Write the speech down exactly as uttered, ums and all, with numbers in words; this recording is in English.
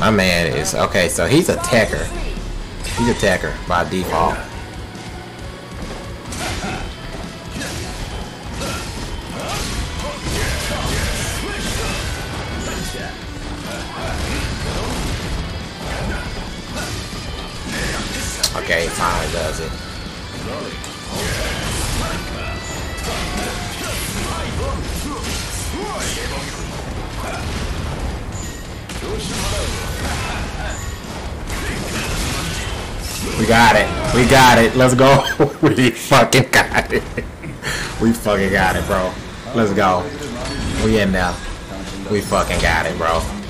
My man is okay. So he's a techer. He's a techer by default. Okay, he finally does it. We got it. We got it. Let's go. We fucking got it. We fucking got it, bro. Let's go. We in now. We fucking got it, bro.